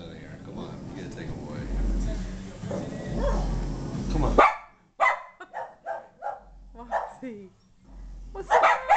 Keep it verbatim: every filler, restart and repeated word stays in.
out of here. Come on, you gotta take him away. Come on. Moxie, what's the matter?